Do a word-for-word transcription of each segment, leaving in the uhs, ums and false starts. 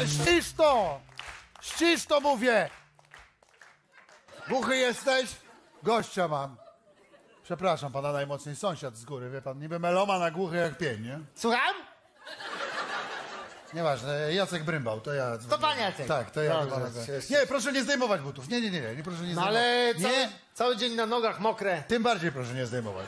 ścisz to! Ścisz to, mówię! Głuchy jesteś? Gościa mam. Przepraszam pana najmocniej, sąsiad z góry, wie pan, niby meloma na głuchy jak pień, nie? Słucham? Nieważne, Jacek Brymbał, to ja. To pan Jacek. Tak, to ja. Dobrze, Dobrze, cześć. nie, proszę nie zdejmować butów. Nie, nie, nie, nie, proszę nie No zdejmować. ale nie, cały, cały dzień na nogach mokre. tym bardziej proszę nie zdejmować.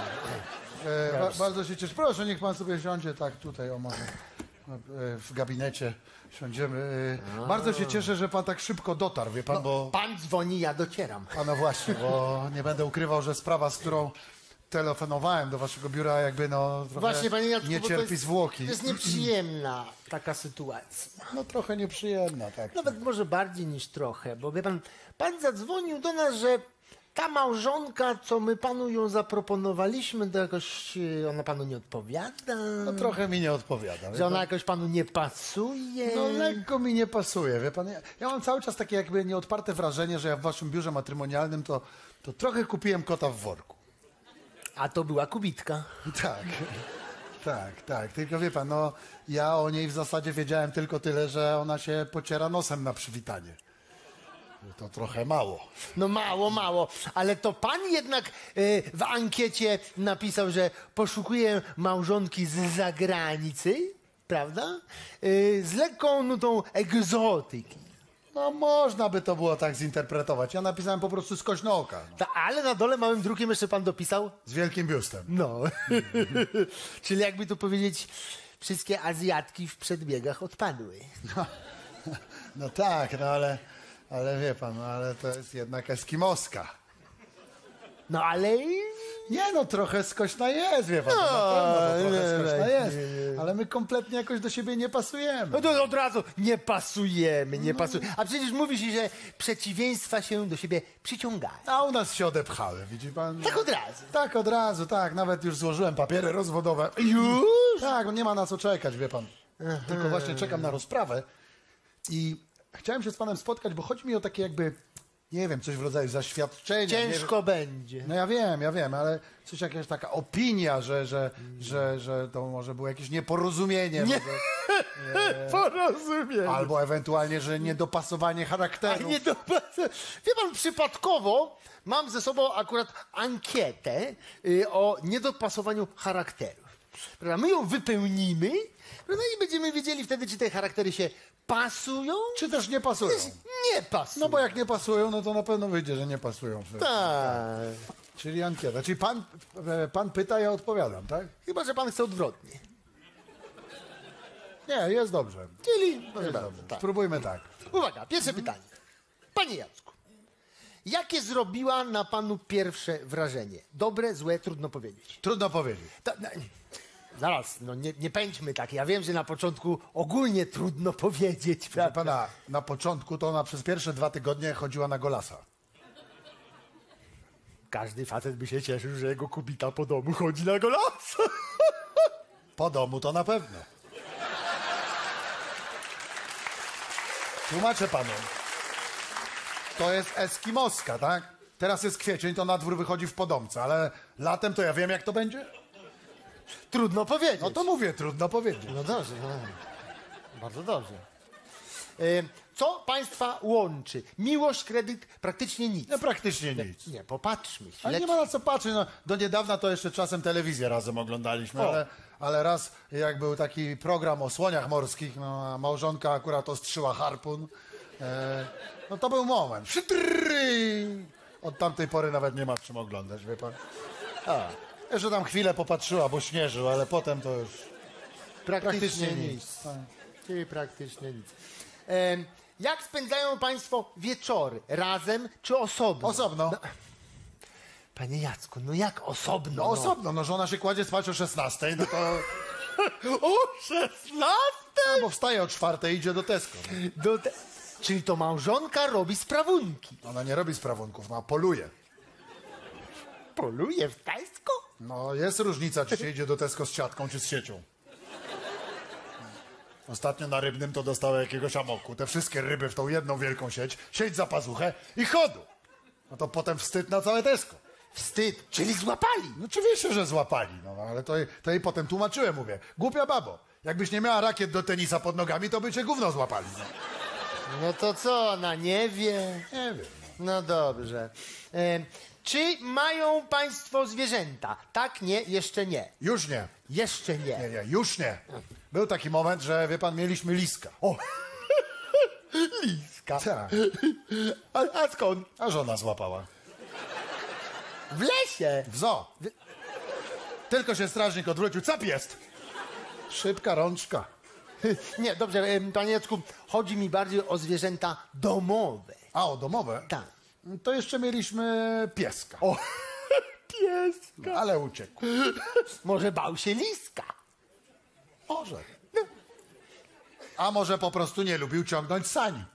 E, ba, bardzo się cieszę. Proszę, niech pan sobie siądzie tak tutaj, o może. W gabinecie siądziemy. E, bardzo się cieszę, że pan tak szybko dotarł, wie pan, No, bo... pan dzwoni, ja docieram. A no właśnie, bo nie będę ukrywał, że sprawa, z którą telefonowałem do waszego biura, jakby no trochę Właśnie, panie Jacku, nie bo to cierpi jest- zwłoki. To jest nieprzyjemna taka sytuacja. No trochę nieprzyjemna, tak. Nawet może bardziej niż trochę, bo wie pan, pan zadzwonił do nas, że ta małżonka, co my panu ją zaproponowaliśmy, to jakoś e, ona panu nie odpowiada. No trochę mi nie odpowiada. wie Że ona pan? jakoś panu nie pasuje. No lekko mi nie pasuje, wie pan. Ja, ja mam cały czas takie jakby nieodparte wrażenie, że ja w waszym biurze matrymonialnym to, to trochę kupiłem kota w worku. A to była kubitka. Tak, tak, tak. Tylko wie pan, no ja o niej w zasadzie wiedziałem tylko tyle, że ona się pociera nosem na przywitanie. To trochę mało. No mało, mało, ale to pan jednak y, w ankiecie napisał, że poszukuje małżonki z zagranicy, prawda? Y, z lekką nutą egzotyki. No można by to było tak zinterpretować. Ja napisałem po prostu skośno oka. Ta, ale na dole małym drukiem jeszcze pan dopisał? Z wielkim biustem. No. Czyli jakby tu powiedzieć, wszystkie Azjatki w przedbiegach odpadły. No, no tak, no ale, ale wie pan, no ale to jest jednak eskimoska. No ale... Nie no, trochę skośna jest, wie pan, no, na pewno, to trochę nie, skośna nie, jest, nie, nie. ale my kompletnie jakoś do siebie nie pasujemy. No to od razu nie pasujemy, nie pasujemy. A przecież mówi się, że przeciwieństwa się do siebie przyciągają. A u nas się odepchały, widzi pan? Tak od razu. Tak, od razu, tak, nawet już złożyłem papiery rozwodowe. Już? Tak, no nie ma na co czekać, wie pan. Aha. Tylko właśnie czekam na rozprawę i chciałem się z panem spotkać, bo chodzi mi o takie jakby, nie wiem, coś w rodzaju zaświadczenia. Ciężko nie będzie. No ja wiem, ja wiem, ale coś jakaś taka opinia, że, że, że, że to może było jakieś nieporozumienie. Nie. Może, Porozumiem. albo ewentualnie, że niedopasowanie A charakteru. nie do... Wie pan, przypadkowo mam ze sobą akurat ankietę y, o niedopasowaniu charakterów. Prawda? My ją wypełnimy, prawda? I będziemy wiedzieli wtedy, czy te charaktery się pasują, Czy też nie pasują? nie pasują. No bo jak nie pasują, no to na pewno wyjdzie, że nie pasują. Tak. Czyli ankieta. Czyli pan, e, pan pyta, ja odpowiadam, tak? Chyba, że pan chce odwrotnie. Nie, jest dobrze. Czyli... Jest Proszę bardzo, dobrze. tak. Spróbujmy tak. Uwaga, pierwsze pytanie. Panie Jacku, jakie zrobiła na panu pierwsze wrażenie? Dobre, złe, trudno powiedzieć. Trudno powiedzieć. Ta, na, zaraz, no nie, nie pędźmy tak. Ja wiem, że na początku ogólnie trudno powiedzieć, Proszę prawda? pana, na początku to ona przez pierwsze dwa tygodnie chodziła na golasa. Każdy facet by się cieszył, że jego kubita po domu chodzi na golasa. Po domu to na pewno. Tłumaczę panu. To jest eskimoska, tak? Teraz jest kwiecień, to na dwór wychodzi w podomce, ale latem to ja wiem, jak to będzie? Trudno powiedzieć. No to mówię, trudno powiedzieć. No dobrze, no. Bardzo dobrze. E, co państwa łączy? Miłość, kredyt, praktycznie nic. No praktycznie nic. Nie, popatrzmy. Ale Lecz... nie ma na co patrzeć. No, do niedawna to jeszcze czasem telewizję razem oglądaliśmy, O. ale, ale raz jak był taki program o słoniach morskich, no, a małżonka akurat ostrzyła harpun, e, no to był moment. Szytrrry! Od tamtej pory nawet nie ma czym oglądać, wie pan. A, jeszcze tam chwilę popatrzyła, bo śnieżył, ale potem to już Praktycznie, praktycznie nic. nic. Tak. Czyli praktycznie nic. E, jak spędzają państwo wieczory? Razem czy osobno? Osobno. No, panie Jacku, no jak osobno? No osobno, no żona się kładzie spać o szesnastej, no to... O szesnastej? No, bo wstaje o czwartej i idzie do Tesco. No. Do te... Czyli to małżonka robi sprawunki. Ona nie robi sprawunków, no, poluje. Poluje w Tesco? No, jest różnica, czy się idzie do Tesco z siatką, czy z siecią. Ostatnio na Rybnym to dostały jakiegoś amoku. Te wszystkie ryby w tą jedną wielką sieć, sieć za pazuchę i chodu. No to potem wstyd na całe Tesco. Wstyd, czyli złapali. No oczywiście, że złapali, no ale to, jej- to jej potem tłumaczyłem, mówię. Głupia babo, Jakbyś nie miała rakiet do tenisa pod nogami, to by cię gówno złapali. No. No to co, ona nie wie? Nie wiem. No dobrze. E, czy mają państwo zwierzęta? Tak, nie, jeszcze nie. Już nie. Jeszcze nie. Nie, nie, już nie. Był taki moment, że, wie pan, mieliśmy liska. O, liska. Tak. A, a skąd? A żona złapała. W lesie. W zoo. Tylko się strażnik odwrócił. Cap jest! Szybka rączka. Nie, dobrze, em, panie Jacku, chodzi mi bardziej o zwierzęta domowe. A, o domowe? Tak. To jeszcze mieliśmy pieska. O, pieska. Ale uciekł. Może bał się liska. Może. A może po prostu nie lubił ciągnąć sani.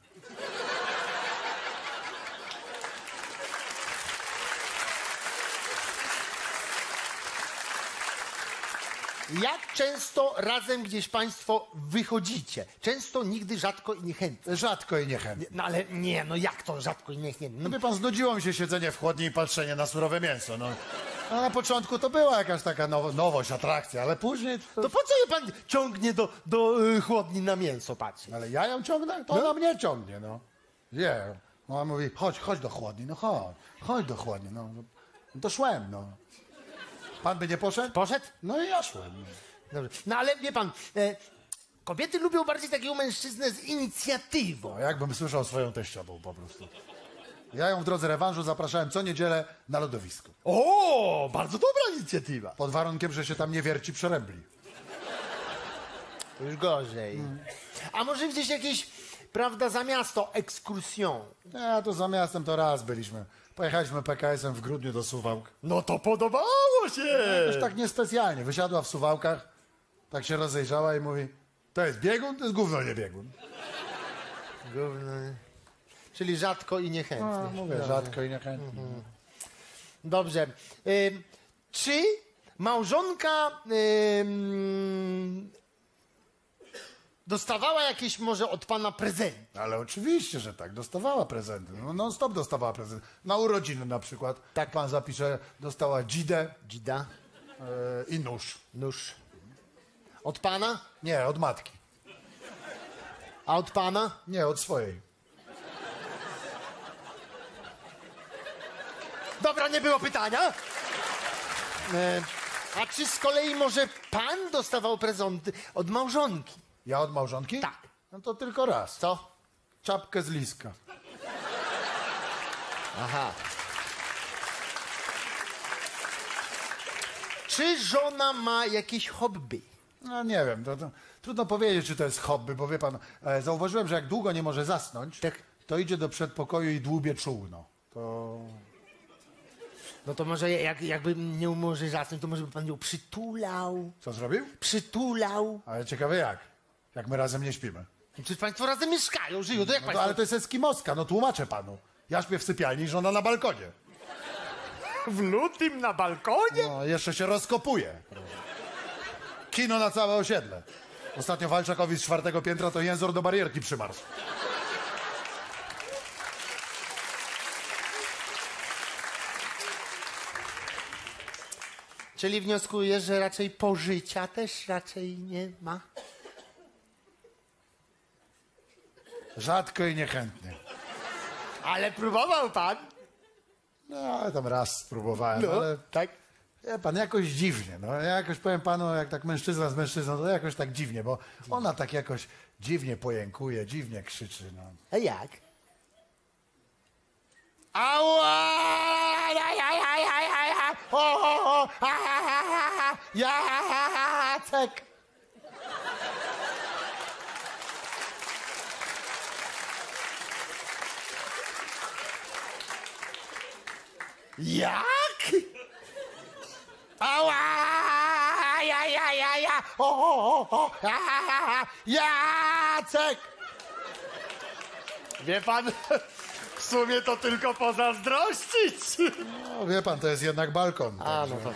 Jak często razem gdzieś państwo wychodzicie? Często, nigdy, rzadko i niechętnie. Rzadko i niechętnie. No ale nie, no jak to rzadko i niechętnie? No No, wie pan, znudziło mi się siedzenie w chłodni i patrzenie na surowe mięso. No. A na początku to była jakaś taka now nowość, atrakcja, ale później... To... to po co je pan ciągnie do, do y, chłodni na mięso, patrzcie? Ale ja ją ciągnę? To ona mnie ciągnie, no. Wie. Ona mówi, chodź, chodź do chłodni, no chodź, chodź do chłodni, no. No to szłem, no. Pan by nie poszedł? Poszedł? No i ja szłem. Dobrze. No ale wie pan, e, kobiety lubią bardziej takiego mężczyznę z inicjatywą. No, jakbym słyszał swoją teściową po prostu. Ja ją w drodze rewanżu zapraszałem co niedzielę na lodowisko. O, bardzo dobra inicjatywa. Pod warunkiem, że się tam nie wierci przerębli. To już gorzej. A może gdzieś jakieś, prawda, za miasto, ekskursją? Ja to za miastem to raz byliśmy. Pojechaliśmy P K S-em w grudniu do Suwałk. No to podobało się. Już tak niespecjalnie. Wysiadła w Suwałkach, tak się rozejrzała i mówi, to jest biegun, to jest gówno nie biegun. Gówno. Czyli rzadko i niechętnie. No, mówię, Dobrze. rzadko i niechętnie. Dobrze. Ym, czy małżonka ym, dostawała jakieś może od pana prezenty? Ale oczywiście, że tak, dostawała prezenty. No, non stop dostawała prezenty. Na urodziny na przykład. Tak pan zapisze, dostała dzidę Dzida, e, i nóż. nóż. Od pana? Nie, od matki. A od pana? Nie, od swojej. Dobra, nie było pytania. E, a czy z kolei może pan dostawał prezenty od małżonki? Ja od małżonki? Tak. No to tylko raz. Co? Czapkę z liska. Aha. Czy żona ma jakieś hobby? No nie wiem, to, to trudno powiedzieć, czy to jest hobby, bo wie pan, e, zauważyłem, że jak długo nie może zasnąć, Tak. to idzie do przedpokoju i dłubie czółno. To... No to może jak, jakby nie może zasnąć, to może by pan ją przytulał. Co zrobił? Przytulał. Ale ciekawe jak. Jak my razem nie śpimy. Przecież państwo razem mieszkają, żyją, to jak No to, państwo... ale to jest eskimoska, no tłumaczę panu. Ja śpię w sypialni, żona na balkonie. W lutym na balkonie? No, jeszcze się rozkopuje. Kino na całe osiedle. Ostatnio Walczakowi z czwartego piętra to jęzor do barierki przymarzł. Czyli wnioskuję, że raczej pożycia też raczej nie ma? Rzadko i niechętnie. Ale próbował pan? No, ale tam raz spróbowałem, No, ale tak? wie pan, jakoś dziwnie. No, ja jakoś powiem panu, jak tak mężczyzna z mężczyzną, to jakoś tak dziwnie, bo ona tak jakoś dziwnie pojękuje, dziwnie krzyczy. No. A jak? Ała! Ja, ja, ja, ja, ja, ja. O, o, o. A, ja, ja, ja, ja. Jacek! Jak? Ała! Ja, ja, ja, ja. O, o, o, o. Ja, ja, ja. Jacek! Wie pan, w sumie to tylko pozazdrościć. No, wie pan, to jest jednak balkon. A, także- no to...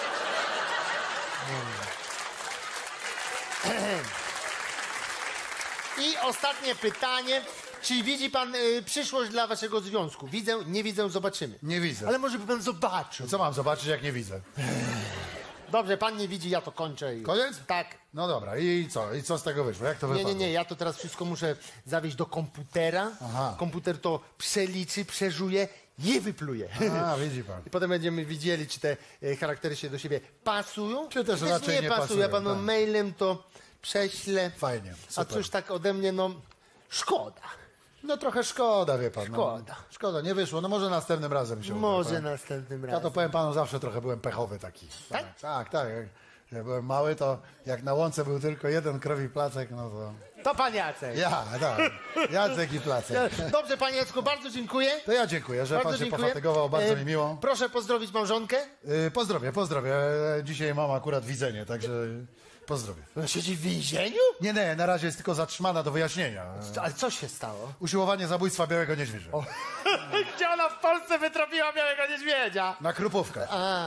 I ostatnie pytanie. Czy widzi pan y, przyszłość dla waszego związku? Widzę, nie widzę, zobaczymy. Nie widzę. Ale może by pan zobaczył. Co mam zobaczyć, jak nie widzę? Dobrze, pan nie widzi, ja to kończę. I... Koniec? Tak. No dobra, i co? I co z tego wyszło? Jak to Nie, wypadło? nie, nie, ja to teraz wszystko muszę zawieźć do komputera. Aha. Komputer to przeliczy, przeżuje, je wypluje. A, widzi pan. I potem będziemy widzieli, czy te e, charaktery się do siebie pasują, Czy też raczej nie, nie pasują. pasują, Ja panu tak. mailem to prześlę. Fajnie, A super. cóż tak ode mnie, no szkoda. No trochę szkoda, wie pan. Szkoda. No. Szkoda, nie wyszło. No może następnym razem się uda. Może tak? następnym Ja razem. to powiem panu, zawsze trochę byłem pechowy taki. Tak? Tak, tak. Jak, jak byłem mały, to jak na łące był tylko jeden krowi placek, no to... To pan Jacek. Ja, tak. Jacek i placek. Dobrze, panie Jacku, bardzo dziękuję. To ja dziękuję, że Bardzo pan się dziękuję. pofatygował, bardzo E, mi miło. Proszę pozdrowić małżonkę. Yy, pozdrowię, pozdrowię. E, Dzisiaj mam akurat widzenie, także pozdrowię. Ona siedzi w więzieniu? Nie, nie, na razie jest tylko zatrzymana do wyjaśnienia. E, Ale co się stało? Usiłowanie zabójstwa białego niedźwiedzia. Gdzie ona w Polsce wytropiła białego niedźwiedzia? Na Krupówkę. A.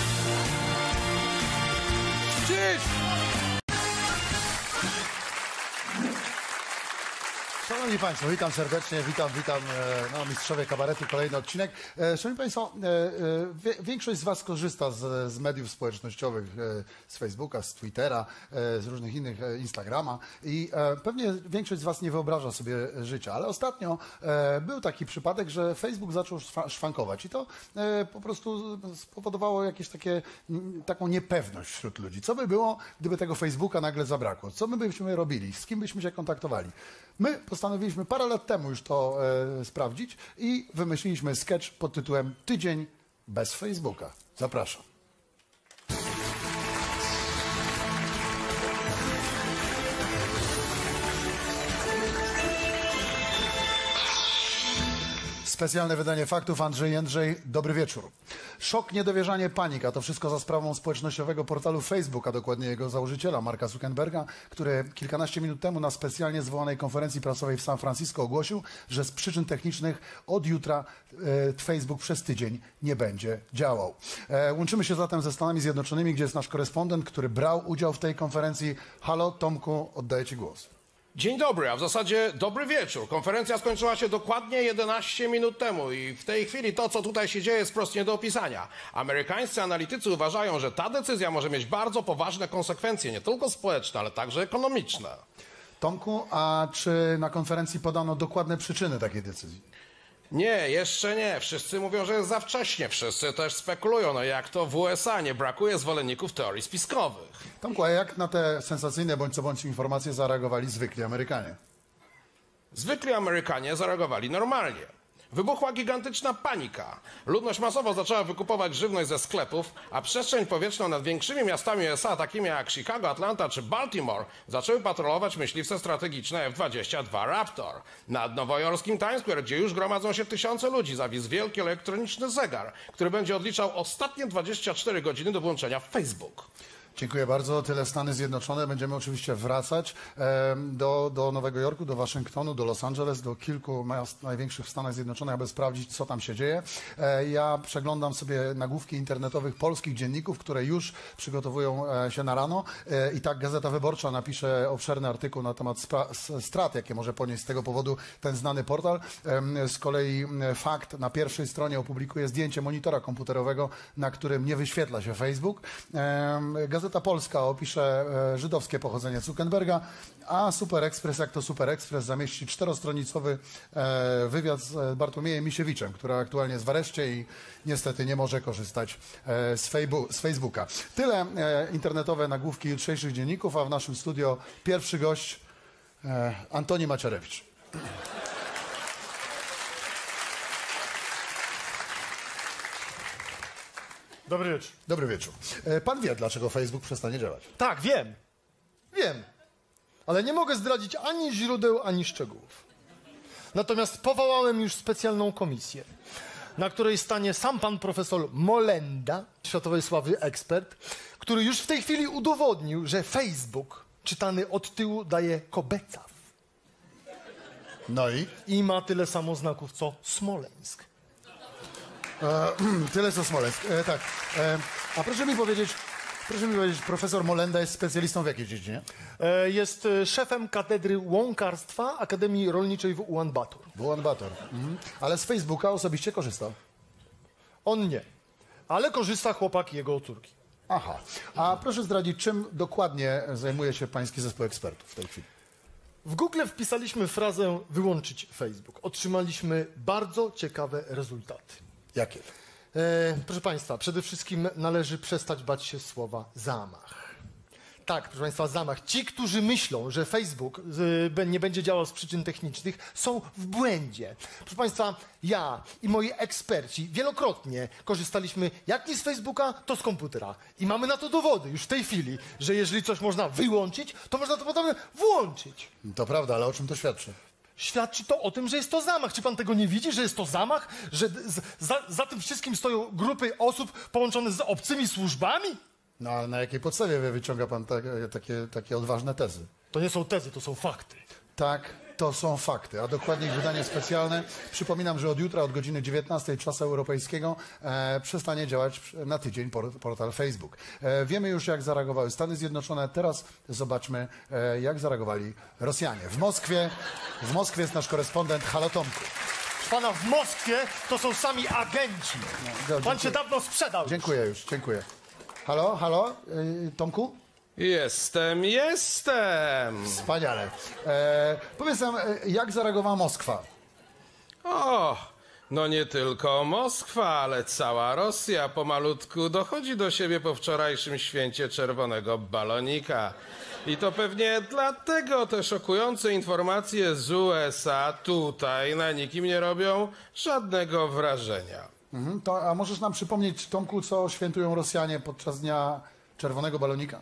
Cisz! Szanowni Państwo, witam serdecznie, witam, witam, e, no, mistrzowie kabaretu, kolejny odcinek. E, Szanowni Państwo, e, e, wie- większość z Was korzysta z, z mediów społecznościowych, e, z Facebooka, z Twittera, e, z różnych innych, e, Instagrama i e, pewnie większość z Was nie wyobraża sobie życia, ale ostatnio e, był taki przypadek, że Facebook zaczął szwa- szwankować i to e, po prostu spowodowało jakieś takie, m, taką niepewność wśród ludzi. Co by było, gdyby tego Facebooka nagle zabrakło? Co my byśmy robili? Z kim byśmy się kontaktowali? My postanowiliśmy parę lat temu już to e, sprawdzić i wymyśliliśmy sketch pod tytułem Tydzień bez Facebooka. Zapraszam. Specjalne wydanie faktów. Andrzej Jędrzej, dobry wieczór. Szok, niedowierzanie, panika. To wszystko za sprawą społecznościowego portalu Facebook, a dokładnie jego założyciela, Marka Zuckerberga, który kilkanaście minut temu na specjalnie zwołanej konferencji prasowej w San Francisco ogłosił, że z przyczyn technicznych od jutra e, Facebook przez tydzień nie będzie działał. E, łączymy się zatem ze Stanami Zjednoczonymi, gdzie jest nasz korespondent, który brał udział w tej konferencji. Halo, Tomku, oddaję Ci głos. Dzień dobry, a w zasadzie dobry wieczór. Konferencja skończyła się dokładnie jedenaście minut temu i w tej chwili to, co tutaj się dzieje, jest wprost nie do opisania. Amerykańscy analitycy uważają, że ta decyzja może mieć bardzo poważne konsekwencje, nie tylko społeczne, ale także ekonomiczne. Tomku, a czy na konferencji podano dokładne przyczyny takiej decyzji? Nie, jeszcze nie. Wszyscy mówią, że jest za wcześnie. Wszyscy też spekulują, no jak to w U S A nie brakuje zwolenników teorii spiskowych. Tomku, a jak na te sensacyjne bądź co bądź informacje zareagowali zwykli Amerykanie? Zwykli Amerykanie zareagowali normalnie. Wybuchła gigantyczna panika. Ludność masowo zaczęła wykupować żywność ze sklepów, a przestrzeń powietrzną nad większymi miastami U S A, takimi jak Chicago, Atlanta czy Baltimore, zaczęły patrolować myśliwce strategiczne F dwadzieścia dwa Raptor. Nad nowojorskim Times Square, gdzie już gromadzą się tysiące ludzi, zawisł wielki elektroniczny zegar, który będzie odliczał ostatnie dwadzieścia cztery godziny do włączenia w Facebook. Dziękuję bardzo. Tyle Stany Zjednoczone. Będziemy oczywiście wracać em, do, do Nowego Jorku, do Waszyngtonu, do Los Angeles, do kilku miast największych w Stanach Zjednoczonych, aby sprawdzić, co tam się dzieje. E, ja przeglądam sobie nagłówki internetowych polskich dzienników, które już przygotowują e, się na rano. E, I tak Gazeta Wyborcza napisze obszerny artykuł na temat spra- s- strat, jakie może ponieść z tego powodu ten znany portal. Em, z kolei m, Fakt na pierwszej stronie opublikuje zdjęcie monitora komputerowego, na którym nie wyświetla się Facebook. Em, Gazeta Polska opisze e, żydowskie pochodzenie Zuckerberga, a Super Express, jak to Super Express, zamieści czterostronicowy e, wywiad z e, Bartłomiejem Misiewiczem, który aktualnie jest w areszcie i niestety nie może korzystać e, z, fejbu, z Facebooka. Tyle e, internetowe nagłówki jutrzejszych dzienników, a w naszym studio pierwszy gość e, Antoni Macierewicz. Dobry wieczór. Dobry wieczór. E, pan wie, dlaczego Facebook przestanie działać? Tak, wiem. Wiem. Ale nie mogę zdradzić ani źródeł, ani szczegółów. Natomiast powołałem już specjalną komisję, na której stanie sam pan profesor Molenda, światowej sławy ekspert, który już w tej chwili udowodnił, że Facebook, czytany od tyłu, daje kobecaw. No i? I ma tyle samo znaków, co Smoleńsk. E, tyle co Smoleńsk. E, tak. E, a proszę mi powiedzieć, proszę mi powiedzieć, profesor Molenda jest specjalistą w jakiej dziedzinie? E, Jest e, szefem katedry łąkarstwa Akademii Rolniczej w Ulan Bator. Ulan Bator. Mhm. Ale z Facebooka osobiście korzysta. On nie, ale korzysta chłopak jego córki. Aha. A proszę zdradzić, czym dokładnie zajmuje się pański zespół ekspertów w tej chwili? W Google wpisaliśmy frazę wyłączyć Facebook. Otrzymaliśmy bardzo ciekawe rezultaty. Jakie? E, proszę Państwa, przede wszystkim należy przestać bać się słowa zamach. Tak, proszę Państwa, zamach. Ci, którzy myślą, że Facebook y, nie będzie działał z przyczyn technicznych, są w błędzie. Proszę Państwa, ja i moi eksperci wielokrotnie korzystaliśmy jak nie z Facebooka, to z komputera. I mamy na to dowody już w tej chwili, że jeżeli coś można wyłączyć, to można to potem włączyć. To prawda, ale o czym to świadczy? Świadczy to o tym, że jest to zamach. Czy pan tego nie widzi, że jest to zamach? Że z, za, za tym wszystkim stoją grupy osób połączone z obcymi służbami? No ale na jakiej podstawie wyciąga pan tak, takie, takie odważne tezy? To nie są tezy, to są fakty. Tak, to są fakty, a dokładnie ich wydanie specjalne. Przypominam, że od jutra, od godziny dziewiętnastej czasu europejskiego e, przestanie działać na tydzień por, portal Facebook. E, wiemy już, jak zareagowały Stany Zjednoczone. Teraz zobaczmy, e, jak zareagowali Rosjanie. W Moskwie, w Moskwie jest nasz korespondent. Halo, Tomku. Pana w Moskwie to są sami agenci. No, Pan się dawno sprzedał. Dziękuję już, dziękuję. Halo, halo, y, Tomku? Jestem, jestem! Wspaniale. E, powiedz nam, e, jak zareagowała Moskwa? O, no nie tylko Moskwa, ale cała Rosja pomalutku dochodzi do siebie po wczorajszym święcie czerwonego balonika. I to pewnie dlatego te szokujące informacje z U S A tutaj na nikim nie robią żadnego wrażenia. Mhm, to, a możesz nam przypomnieć, Tomku, co świętują Rosjanie podczas Dnia Czerwonego Balonika?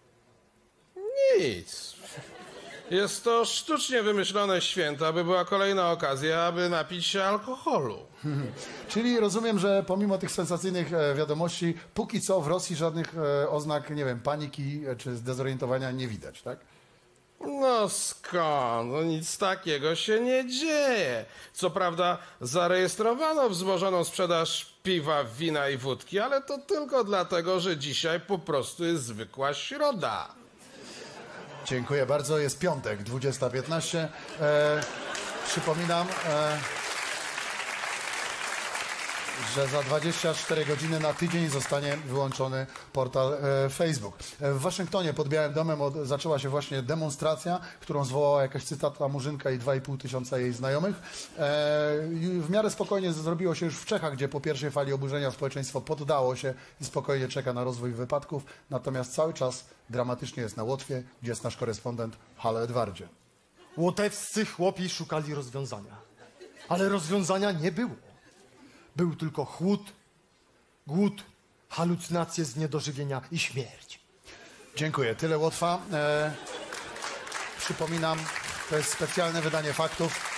Nic. Jest to sztucznie wymyślone święto, aby była kolejna okazja, aby napić się alkoholu. Czyli rozumiem, że pomimo tych sensacyjnych e, wiadomości, póki co w Rosji żadnych e, oznak, nie wiem, paniki e, czy zdezorientowania nie widać, tak? No skąd? No nic takiego się nie dzieje. Co prawda zarejestrowano wzmożoną sprzedaż piwa, wina i wódki, ale to tylko dlatego, że dzisiaj po prostu jest zwykła środa. Dziękuję bardzo. Jest piątek, dwudziesta piętnaście. E, przypominam, e, że za dwadzieścia cztery godziny na tydzień zostanie wyłączony portal e, Facebook. E, w Waszyngtonie pod Białym Domem od, zaczęła się właśnie demonstracja, którą zwołała jakaś cytata Murzynka i dwa i pół tysiąca jej znajomych. E, i w miarę spokojnie zrobiło się już w Czechach, gdzie po pierwszej fali oburzenia społeczeństwo poddało się i spokojnie czeka na rozwój wypadków. Natomiast cały czas dramatycznie jest na Łotwie, gdzie jest nasz korespondent. Halo, Edwardzie. Łotewscy chłopi szukali rozwiązania. Ale rozwiązania nie było. Był tylko chłód, głód, halucynacje z niedożywienia i śmierć. Dziękuję. Tyle Łotwa. E, przypominam, to jest specjalne wydanie faktów.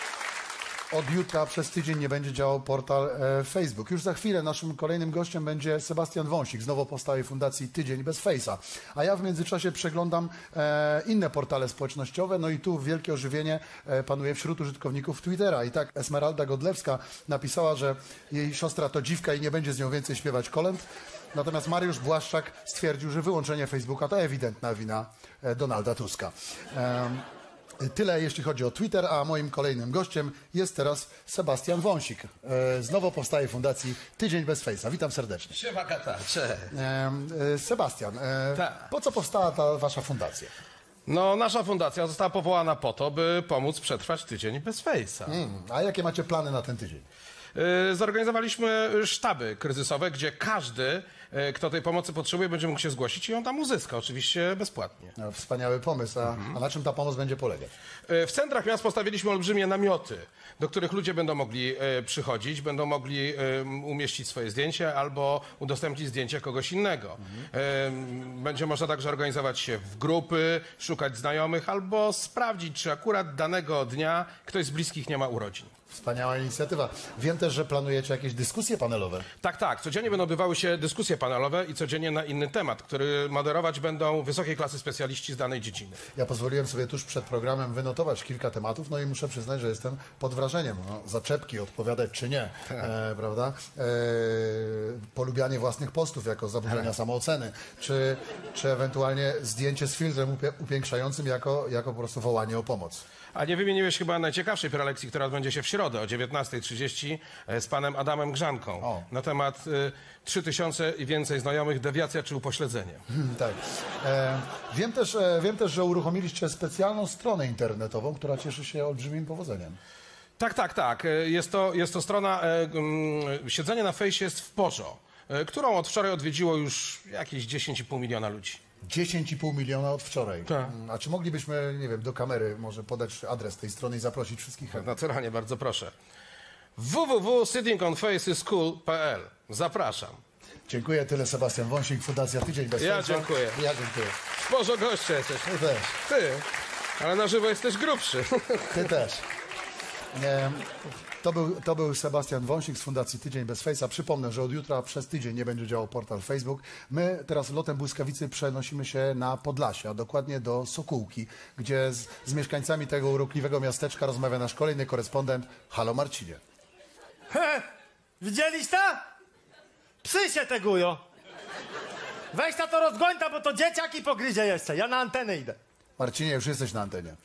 Od jutra przez tydzień nie będzie działał portal e, Facebook. Już za chwilę naszym kolejnym gościem będzie Sebastian Wąsik z nowo powstałej fundacji Tydzień bez Face'a. A ja w międzyczasie przeglądam e, inne portale społecznościowe, no i tu wielkie ożywienie e, panuje wśród użytkowników Twittera. I tak Esmeralda Godlewska napisała, że jej siostra to dziwka i nie będzie z nią więcej śpiewać kolęd. Natomiast Mariusz Błaszczak stwierdził, że wyłączenie Facebooka to ewidentna wina e, Donalda Tuska. E, Tyle jeśli chodzi o Twitter, a moim kolejnym gościem jest teraz Sebastian Wąsik e, z nowo powstałej fundacji Tydzień bez Face'a. Witam serdecznie. Siema kata, cześć. E, e, Sebastian, e, Tak. po co powstała ta wasza fundacja? No, nasza fundacja została powołana po to, by pomóc przetrwać tydzień bez Face'a. Hmm, a jakie macie plany na ten tydzień? Yy, Zorganizowaliśmy sztaby kryzysowe, gdzie każdy, yy, kto tej pomocy potrzebuje, będzie mógł się zgłosić i ją tam uzyska, oczywiście bezpłatnie. No, wspaniały pomysł. A, a na czym ta pomoc będzie polegać? Yy, W centrach miast postawiliśmy olbrzymie namioty, do których ludzie będą mogli yy, przychodzić, będą mogli yy, umieścić swoje zdjęcie albo udostępnić zdjęcie kogoś innego. Yy, Będzie można także organizować się w grupy, szukać znajomych albo sprawdzić, czy akurat danego dnia ktoś z bliskich nie ma urodzin. Wspaniała inicjatywa. Wiem też, że planujecie jakieś dyskusje panelowe. Tak, tak. Codziennie będą odbywały się dyskusje panelowe i codziennie na inny temat, który moderować będą wysokiej klasy specjaliści z danej dziedziny. Ja pozwoliłem sobie tuż przed programem wynotować kilka tematów, no i muszę przyznać, że jestem pod wrażeniem. No, zaczepki, odpowiadać czy nie, e, prawda? E, polubianie własnych postów jako zaburzenia samooceny, czy, czy ewentualnie zdjęcie z filtrem upie- upiększającym jako, jako po prostu wołanie o pomoc. A nie wymieniłeś chyba najciekawszej prelekcji, która odbędzie się w środę. środę o dziewiętnastej trzydzieści z panem Adamem Grzanką O. na temat y, trzy tysiące i więcej znajomych, dewiacja czy upośledzenie. Tak. E, wiem, też, e, wiem też, że uruchomiliście specjalną stronę internetową, która cieszy się olbrzymim powodzeniem. Tak, tak, tak. Y, Jest to, jest to strona, y, y, siedzenie na fejsie jest w Porzo, y, którą od wczoraj odwiedziło już jakieś dziesięć i pół miliona ludzi. dziesięć i pół miliona od wczoraj. Tak. A czy moglibyśmy, nie wiem, do kamery może podać adres tej strony i zaprosić wszystkich chętnych? Naturalnie, bardzo proszę. w w w kropka sitting on faces cool kropka p l. Zapraszam. Dziękuję, tyle Sebastian Wąsik, Fundacja Tydzień Bez Ja Fejsa. dziękuję. Ja dziękuję. W Porzo goście jesteś. Ty też. Ty, ale na żywo jesteś grubszy. Ty też. E, to, był, to był Sebastian Wąsik z Fundacji Tydzień Bez Fejsa. Przypomnę, że od jutra przez tydzień nie będzie działał portal Facebook. My teraz lotem błyskawicy przenosimy się na Podlasie, a dokładnie do Sokółki, gdzie z, z mieszkańcami tego urokliwego miasteczka rozmawia nasz kolejny korespondent. Halo Marcinie. He, widzieliś to? Psy się tegują. Weź ta to rozgońta, bo to dzieciaki pogryzie jeszcze. Ja na antenę idę. Marcinie, już jesteś na antenie.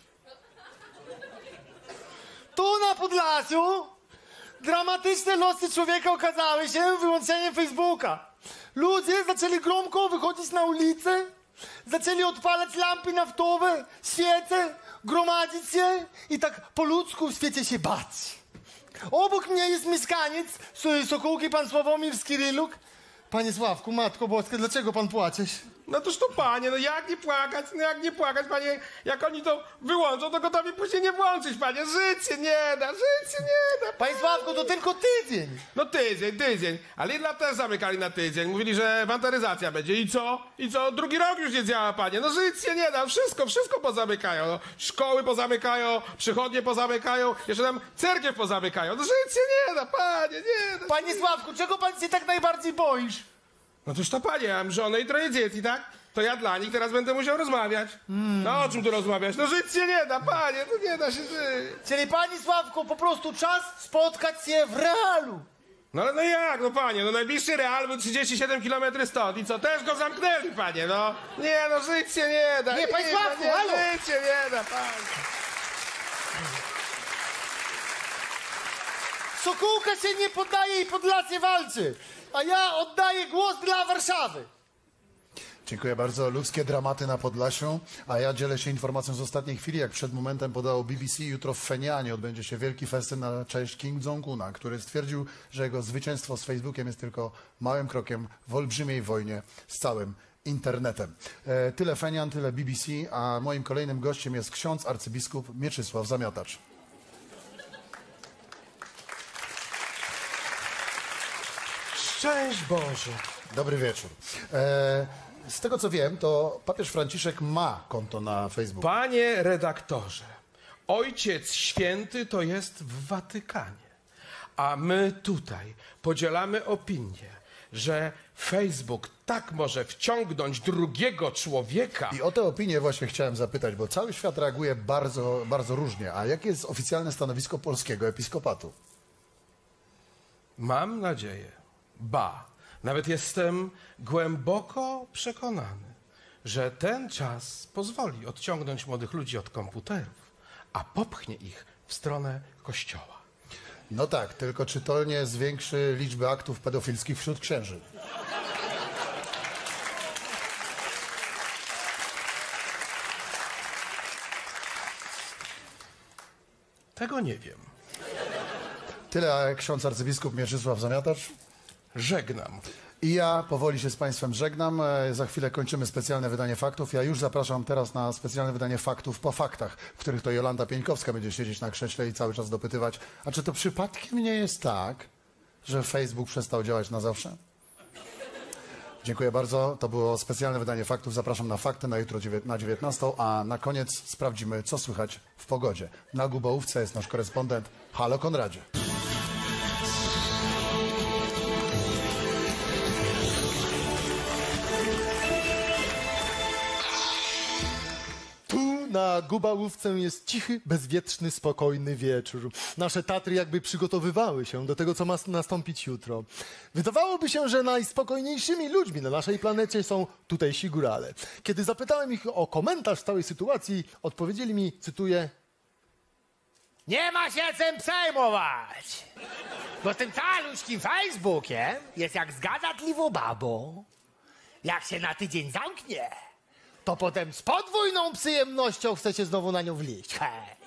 Tu na Podlasiu dramatyczne losy człowieka okazały się wyłączeniem Facebooka. Ludzie zaczęli gromko wychodzić na ulicę, zaczęli odpalać lampy naftowe, świece, gromadzić się i tak po ludzku w świecie się bać. Obok mnie jest mieszkaniec z Sokółki, pan Sławomir Skiryluk. Panie Sławku, Matko Boska, dlaczego pan płaczesz? No toż to panie, no jak nie płakać, no jak nie płakać, panie, jak oni to wyłączą, to gotowi później nie włączyć, panie, życie nie da, życie nie da. Panie Sławku, to tylko tydzień. No tydzień, tydzień, ale Lidla też zamykali na tydzień, mówili, że wantaryzacja będzie i co? I co? Drugi rok już nie działa, panie, no życie nie da, wszystko, wszystko pozamykają, no. Szkoły pozamykają, przychodnie pozamykają, jeszcze tam cerkiew pozamykają, no życie nie da, panie, nie da. Panie Sławku, czego pan się tak najbardziej boisz? No toż to panie, ja mam żonę i troje dzieci, tak? To ja dla nich teraz będę musiał rozmawiać. No o czym tu rozmawiać? No żyć się nie da, panie, to nie da się żyć. Czyli panie Sławku, po prostu czas spotkać się w realu. No ale no jak, no panie, no najbliższy real był trzydzieści siedem kilometrów stąd i co, też go zamknęli, panie, no. Nie, no żyć się nie da. Nie, panie da, Sławku, nie, halo. żyć się nie da, panie. Sokółka się nie poddaje i Podlasie walczy. A ja oddaję głos dla Warszawy. Dziękuję bardzo. Ludzkie dramaty na Podlasiu. A ja dzielę się informacją z ostatniej chwili. Jak przed momentem podało B B C, jutro w Fenianie odbędzie się wielki festyn na cześć Kim Jong-una, który stwierdził, że jego zwycięstwo z Facebookiem jest tylko małym krokiem w olbrzymiej wojnie z całym internetem. E, tyle Fenian, tyle B B C, a moim kolejnym gościem jest ksiądz arcybiskup Mieczysław Zamiatacz. Szczęść Boże. Dobry wieczór. E, z tego co wiem, to papież Franciszek ma konto na Facebooku. Panie redaktorze, Ojciec Święty to jest w Watykanie, a my tutaj podzielamy opinię, że Facebook tak może wciągnąć drugiego człowieka. I o tę opinię właśnie chciałem zapytać, bo cały świat reaguje bardzo, bardzo różnie. A jakie jest oficjalne stanowisko polskiego episkopatu? Mam nadzieję, ba, nawet jestem głęboko przekonany, że ten czas pozwoli odciągnąć młodych ludzi od komputerów, a popchnie ich w stronę Kościoła. No tak, tylko czy to nie zwiększy liczbę aktów pedofilskich wśród księży? Tego nie wiem. Tyle, a ksiądz arcybiskup Mieczysław Zamiatacz. Żegnam. I ja powoli się z Państwem żegnam. E, Za chwilę kończymy specjalne wydanie faktów. Ja już zapraszam teraz na specjalne wydanie faktów po faktach, w których to Jolanta Pieńkowska będzie siedzieć na krześle i cały czas dopytywać, a czy to przypadkiem nie jest tak, że Facebook przestał działać na zawsze? Dziękuję bardzo. To było specjalne wydanie faktów. Zapraszam na fakty na jutro dziewię- na dziewiętnastą, a na koniec sprawdzimy, co słychać w pogodzie. Na Gubołówce jest nasz korespondent. Halo Konradzie. Tu na Gubałówce jest cichy, bezwietrzny, spokojny wieczór. Nasze Tatry jakby przygotowywały się do tego, co ma nastąpić jutro. Wydawałoby się, że najspokojniejszymi ludźmi na naszej planecie są tutejsi górale. Kiedy zapytałem ich o komentarz całej sytuacji, odpowiedzieli mi, cytuję, Nie ma się czym przejmować. Bo z tym caluśkim Facebookiem jest jak z gadatliwą babą. Jak się na tydzień zamknie, to potem z podwójną przyjemnością chcecie znowu na nią wliść. He.